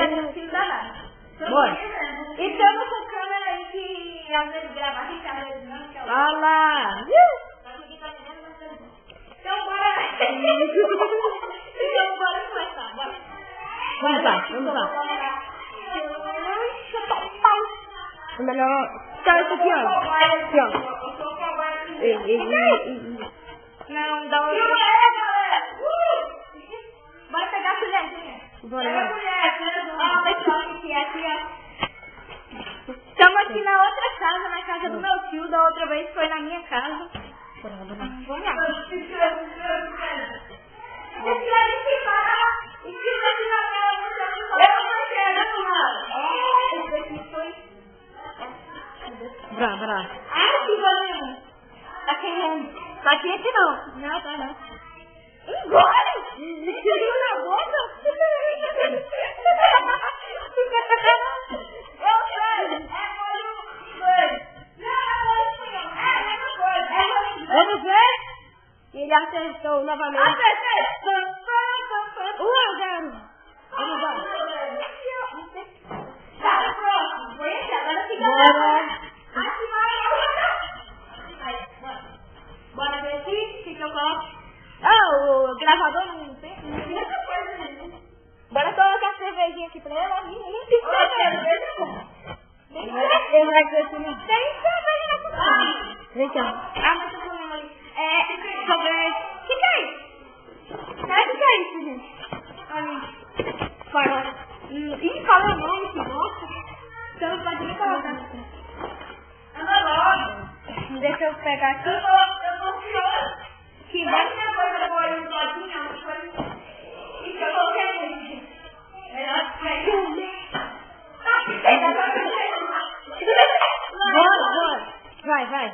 filho da nada. Bora. E estamos com câmera aí que às vezes grava aqui, que às vezes não, que é o... Olha lá. Então bora. Então bora começar, bora. Vamos lá. É melhor... Tá, isso aqui, ó. Aqui, ó. Não, dá uma... Bora pegar a colher. Bora. Pega a colher. Ó, pessoal, que é aqui, ó. Estamos aqui na outra casa, na casa do meu tio. Da outra vez foi na minha casa. Vamos lá. Brá. Aqui, goleiro. Tá queimando. Tá quente não. Não, tá não. Engole! Engoliu na boca? Eu sei. Vamos ver? Ele acertou novamente. Acertei! 1-0. Vamos lá. Tá, próximo. Foi esse, agora fica Bora. aqui vai. Bora ver aqui, o que eu coloco? Ah, o gravador não tem muita coisa. Bora colocar a cervejinha aqui pra ela. Não tem cerveja, pô. Tem cerveja na cozinha. Vem cá. Ah, mas eu tô comendo ali. Sorvete. O que é isso? Sabe o que é isso, gente? Olha. Farol. Ih, fala o nome, que bosta. Então não pode nem colocar. Anda logo. Deixa eu pegar aqui. Eu tô pior. Que vai ter coisa boa aí no todinho. E que eu coloquei aqui. Bora. Vai.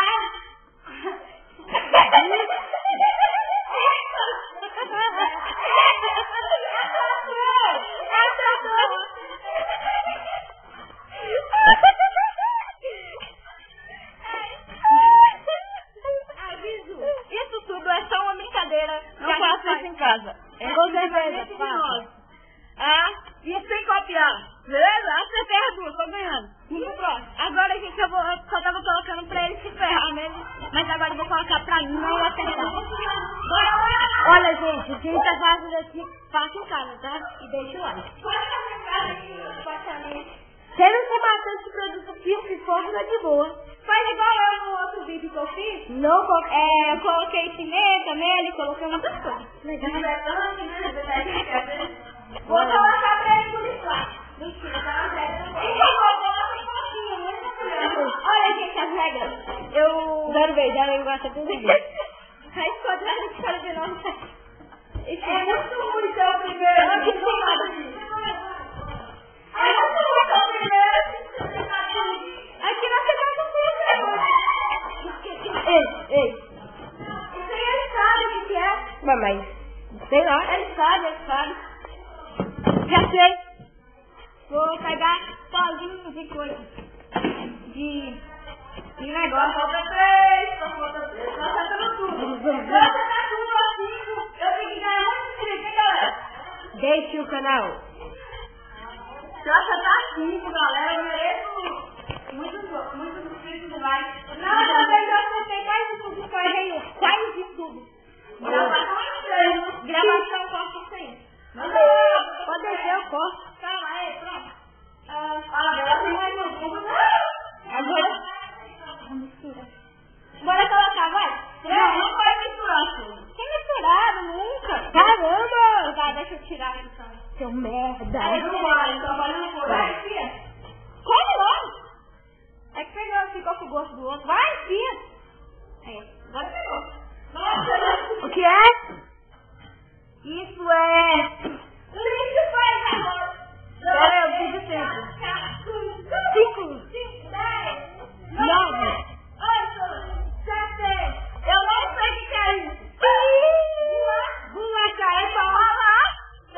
Aviso, isso tudo é só uma brincadeira. Não faça isso em casa. Com certeza de nós. E sem copiar. Beleza? Acertei as duas, tô ganhando. Muito próximo. Agora, gente, eu só tava colocando pra ele se ferrar mesmo. Mas agora eu vou colocar pra mim não acertar. Bora. Olha, gente, o que a gente tá fazendo aqui, faça em casa, tá? E deixa o like. Se não for bastante produto físico e fogo, não é de boa. Faz igual eu no outro vídeo que eu fiz. Não coloquei. Eu coloquei pimenta nele, coloquei uma outras coisas. Vou colocar pra ele por isso lá. Mentira, tá na regra. Olha, gente, as regras. Eu... Quero ver, já não gosta tudo isso. Aí quadrado de cara de novo. É muito ruim ser o primeiro. Aqui não tem nada. Aqui nós temos um filtro. Ei. Isso aí ele sabe o que é. Mas, sei lá. Ele sabe. Já sei. Vou pegar pozinho de coisa. De negócio. Falta 3. Nossa, tá tudo. Nossa, tá tudo assim. Eu tenho que ganhar muito inscrito, hein, galera? Deixe o canal. Nossa, tá 5, galera. Eu mereço muito inscritos no like. Não, essa vez eu acertei quase tudo. Quase de tudo. Gravação, corta isso aí. Pode deixar, eu corto. Calma aí, pronto. Agora tem mais um. Agora. Mistura. Bora colocar, vai. Não vai misturar tudo. Tem misturado, nunca. Caramba! Tá, deixa eu tirar então. Seu merda. Não vai, trabalhando por aí, tia. Come logo. É que pegou, ficou com o gosto do outro. Vai, tia. Aí, agora pegou. O que é? Isso é... Lixo faz agora. Pera, eu fiz o tempo. 5, 10, 9, 8, 7. Eu não sei o que é isso. Bolacha é pra rolar.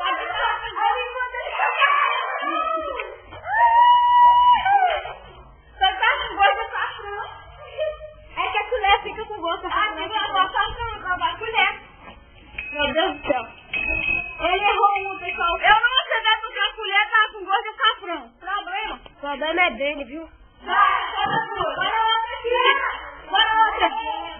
Você tá com gosto de patrão? É que a colher fica com gosto de patrão. Ah, fica com gosto de patrão, não vai colher. Meu Deus do céu. Ele errou. problema é dele, viu? Bora outra aqui. Bora outra.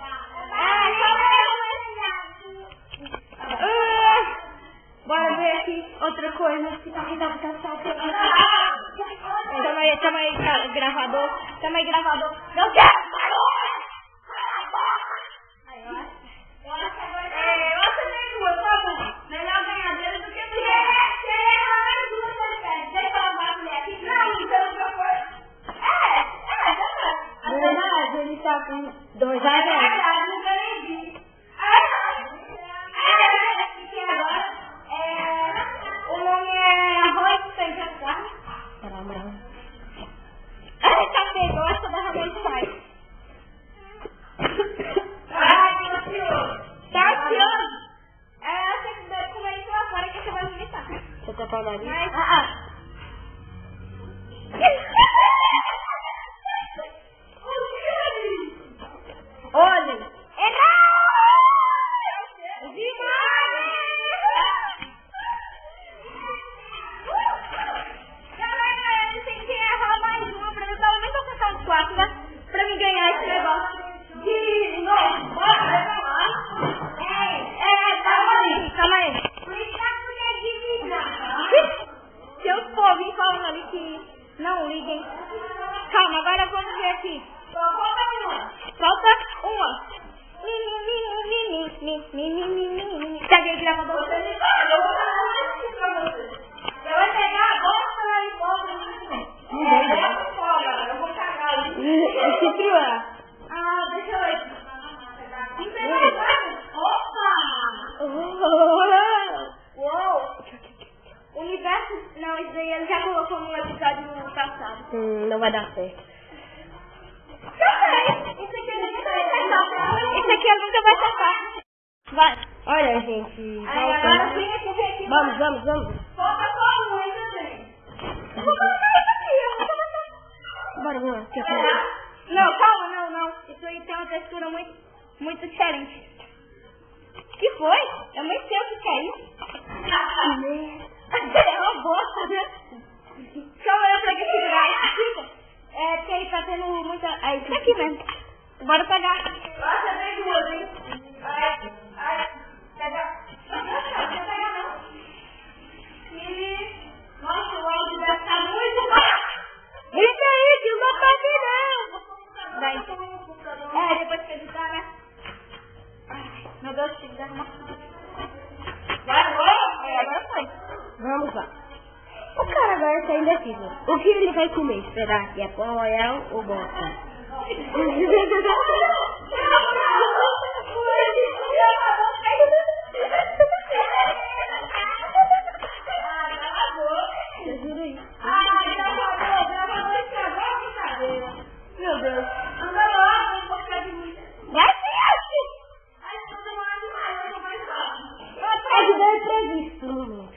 Bora ver aqui outra coisa. Tamo aí, gravador. Não quero, parou! Eu acho que agora nem duas, tá bom? Melhor ganhadeira do que mulher. Se ele errar mais duas, você quer. Deixa eu mais mulher aqui. Não, então outra coisa. Na verdade, ele tá com 2 É anos. verdade, não ganhei. O nome é arroz sem caçar. Caramba. Tá gosta da arroz sai. Tá ansioso? Eu tenho que comer isso lá fora que você vai vomitar. Você tá com a nariz? Mas... Olha! Pra mim ganhar esse negócio de novo. Bora lá. Calma aí. Seus povinhos falando ali que não liguem. Calma, agora vamos ver aqui. Falta uma. Peguei o gravador. Você vai pegar a bosta lá em volta. Eu vou cagar ali. Que frio é? Deixa eu ver. Opa! Uou! Universo... Não, isso daí ele já colocou no episódio no passado. Não vai dar certo. Isso aqui ele nunca vai acertar. Vai. Olha, gente. Agora vem aqui. Vamos. Falta só um ainda bem. Bora. Não, calma, não. Isso aí tem uma textura muito diferente. Que foi? Eu nem sei o que é isso. É uma bosta, né? Calma, eu pra que segurar isso. Fica. Porque ele tá tendo muita... É isso aqui mesmo. Bora pegar. Nossa, tem duas, hein? Pega. Nossa, o áudio deve estar muito baixo. Grita aí, que não tá aqui não. Daí. Depois que editar, né? Meu Deus, tem que arrumar. Agora foi. Vamos lá. O cara agora tá indeciso. O que ele vai comer? Será que é pão, royal ou bosta? Meu Deus. Anda lá, vai ser assim. Ajudar é previsto no momento.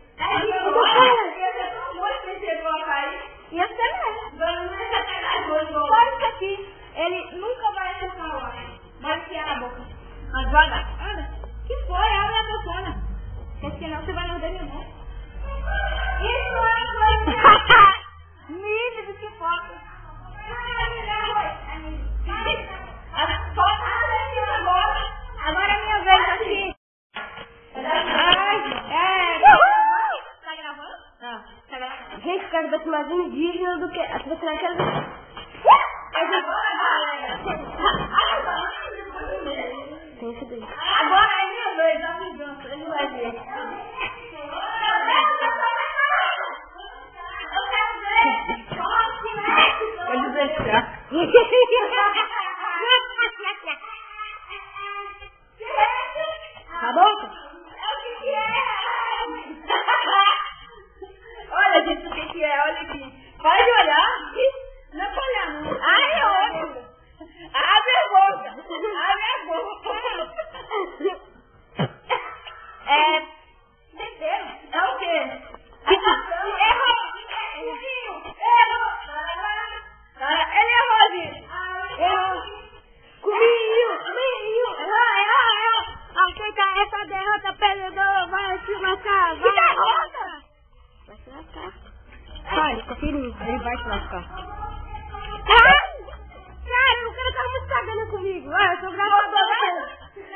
Ia ser mesmo. Fora isso aqui. Ele nunca vai acertar o ar. Vai enfiar na boca. Mas devagar. Anda. Que foi? Abre a bocona. Porque senão você vai morder minha mão. Isso é coisa. Nítido que foca. Agora é minha vez aqui. Tá gravando? Tá. Tá gravando? Gente, eu quero ver mais indígena do que... Você não quer ver? Tem isso daí. Agora é minha vez, a vingança. Ele vai ver. Pode deixar. Tá bom? Olha, gente, o que é? Olha aqui. Pode olhar? Não é pra olhar, não. Ai, é ótimo. Abre a boca. Terceiro? É o quê? Errou. Ele errou, gente. Errou. Cominho. Errou. Aceita essa derrota, perdedor. Vai se matar. Que derrota? Vai se matar. Vai. Vai, confia em mim. Ele vai se lascar. Cara, o cara tá muito cagando comigo. Ah, eu sou gravador.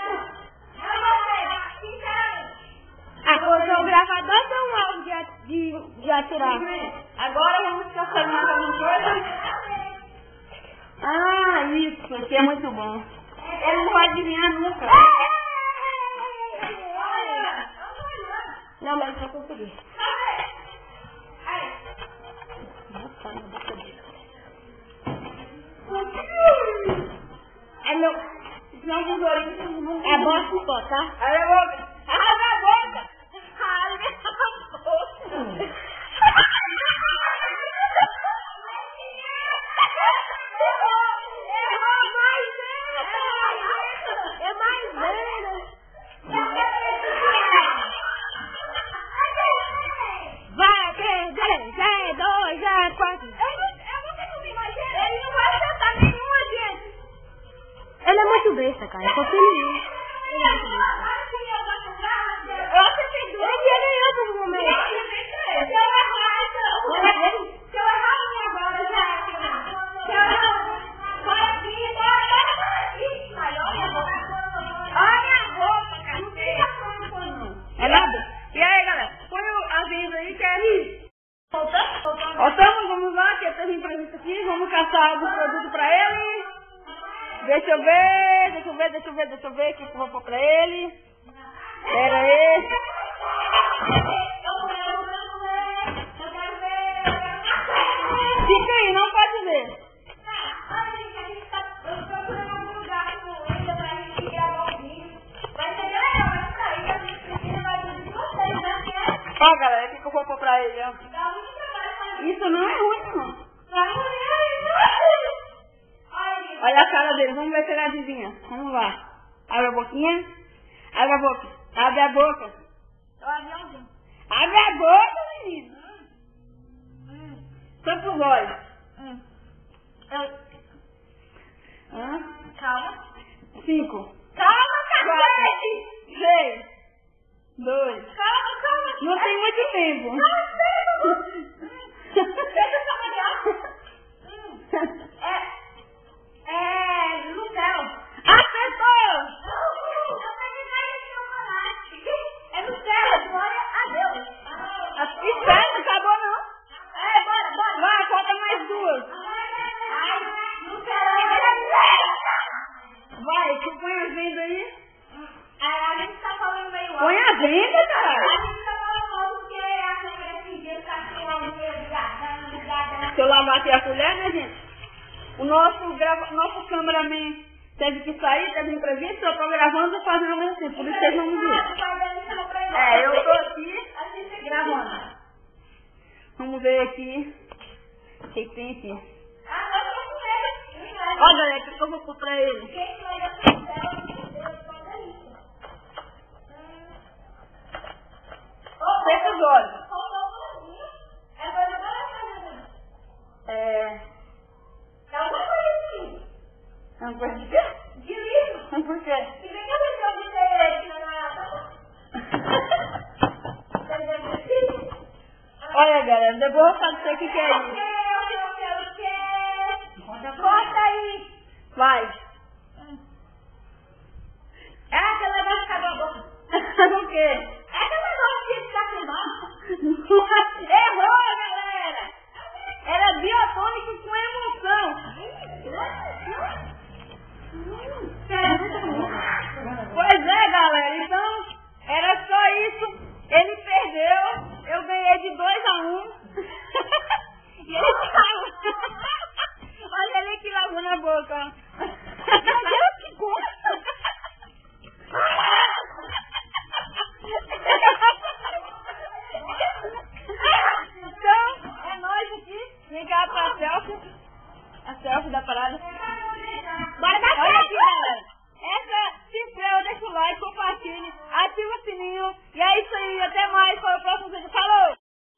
Ah, eu sou gravador ou um áudio de atirar? Agora vamos caçar mais alguma coisa. Ah, isso aqui é muito bom. Ele não vai adivinhar nunca. Não, mas eu só consegui. É meu. Não, tesourinho. É bosta em pó, tá? Abre a boca. Abre a boca. Abre a boca. É mais velho. Vai perder, já é 2, já é 4. Eu não sei como imagina. Ele não vai acertar nenhuma, gente. Ele é muito besta, cara. Confia em mim. Ele é muito besta. Eu acertei duas. Ele já ganhou todo momento. Se eu errar minha agora, já. Se eu errar. Vai aqui, vai. Olha a boca, cara. Não fica falando. É nada? E aí, galera? Põe a aviso aí, que é ali. Voltamos, vamos lá, que eu tenho imprevisto aqui. Vamos caçar algum produto pra ele. Deixa eu ver o que eu vou pôr pra ele. Pera aí. Fica aí, não pode ver. Ó, galera, o que eu vou pôr pra ele, ó. Isso não é ruim, não. Olha a cara dele, vamos ver se ele adivinha. Vamos lá. Abre a boquinha. Abre a boca. Abre a boca. Abre a boca, menino. Tampa os olhos. Calma. 5. Calma, 4, cacete! 3, 2. Calma. Não tem muito tempo. Deixa eu só É Nutella. Acertou! É Nutella, glória a Deus. Espera, não acabou não. Bora. Vai, falta mais duas. Vai, tu põe a venda aí. A gente tá falando meio alto. Põe a venda, cara. A gente tá falando alto porque a câmera esse dia tá com a minha ligada. Se eu lavar aqui a colher, né, gente? O nosso cameraman teve que sair, teve imprevisto, eu tô gravando e fazendo ao mesmo tempo, por isso vocês não me viram. Eu tô aqui gravando. Vamos ver aqui o que tem aqui. Ó, galera, o que eu vou pôr pra ele? Fecha os olhos. É uma coisa de quê? De livro. Por quê? E vem cá ver se eu disse aqui na namorada. Olha, galera, depois eu vou fazer o que é isso. Corta aí. Vai. É aquele negócio que acabou a boca. O quê? É aquele negócio que está queimado. Errou, galera! Era biotônico com emoção. Pois é, galera. Então, era só isso. Ele perdeu. Eu ganhei de 2-1. E ele ficava. Olha ele que lavou na boca. Meu Deus, que gosto! Então, é nóis aqui. Vem cá pra selfie. A selfie da parada. Bora dar Olha aqui, certo. galera. Se inscreva, deixa o like, compartilhe, ativa o sininho. E é isso aí. Até mais para o próximo vídeo. Falou!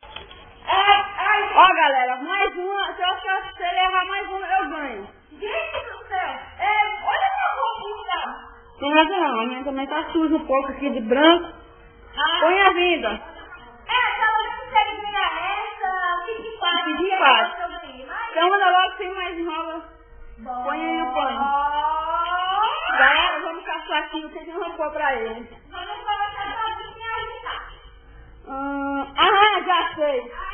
Ó, galera, mais uma. Se ele errar mais uma, eu ganho. Gente do céu. Olha minha roupinha. Tem razão, não. A minha também tá suja um pouco aqui de branco. Põe a vida. Talvez você consegue ganhar essa. O que faz? faz. Então anda logo sem mais enrola. Põe aí o pano. Galera, vamos caçar aqui o que a gente arrancou pra ele. Já sei.